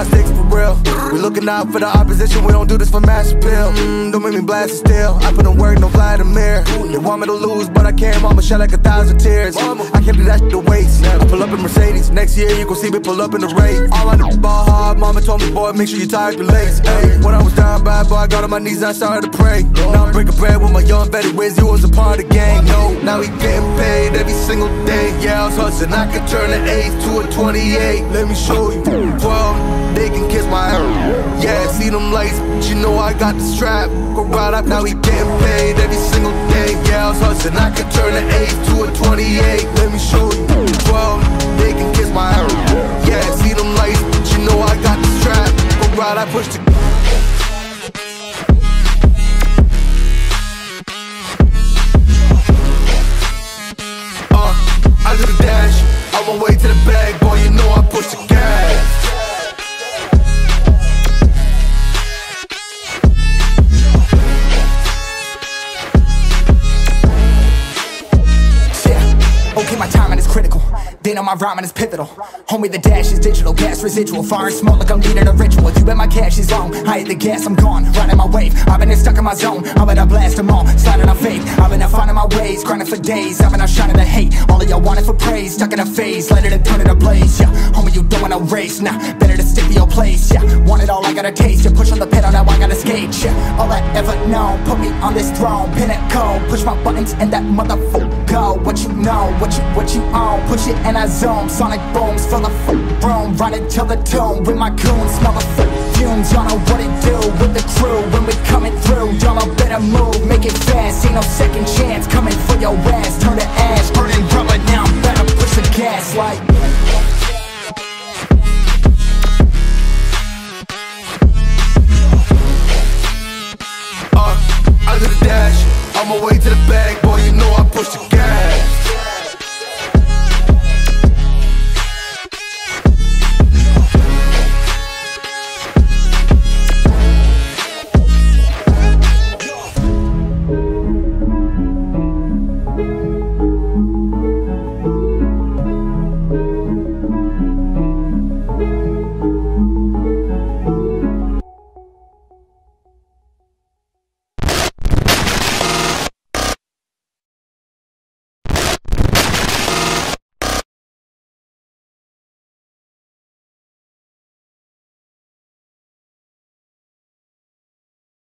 sticks for real. We looking out for the opposition, we don't do this for mass appeal. Don't make me blast it still. I put in work, no Vladimir. They want me to lose, but I can't. Mama shed like 1,000 tears. I can't do that shit to waste. I pull up in Mercedes. Next year you gon' see me pull up in the race. All I do is ball hard. Mama told me, boy, make sure you tie up your legs. Hey, when I was down bad, boy, I got on my knees and I started to pray. Now I'm breaking bread with my young vet. Where's you was a part of the gang? No, now we getting paid every single day. Yeah, I was hustling. I could turn an 8 to a 28. Let me show you. 12, they can kiss my ass. Yeah, see them lights, but you know I got the strap. Go right up, now we getting paid every single day. Yeah, I was hustling. I could turn an 8 to a 28. Let me show you. 12, they can kiss my ass. Yeah, see them lights, but you know I got the strap. Go right, I push the. I do the dash, on my way to the bag, boy, you know I push the gas. Okay, my timing is critical. They know my rhyming is pivotal. Homie, the dash is digital, gas residual. Fire and smoke like I'm leading a ritual. You bet my cash is long. I hit the gas, I'm gone, riding my wave. I've been stuck in my zone, I bet I blast them all, sliding on faith. I've been out finding my ways, grinding for days. I've been out shining the hate. All of y'all wanted for praise, stuck in a phase, let it and turn it ablaze. Yeah, homie, you don't wanna race, nah, better to stick to your place. Yeah, want it all, I gotta taste. You push on the pedal, now I gotta skate. Yeah, all I ever known, put me on this throne, pinnacle. Push my buttons and that motherfucker go. What you know, what you own, push it and I zoom. Sonic booms, fill the room, running till the tomb with my goons, smell the fumes. Y'all know what it do with the crew when we coming through. Y'all know better move, make it fast, ain't no second chance. Coming for your ass, turn to ash, burning rubber. Now I'm better push the gas like. I do the dash, on my way to the bag, boy.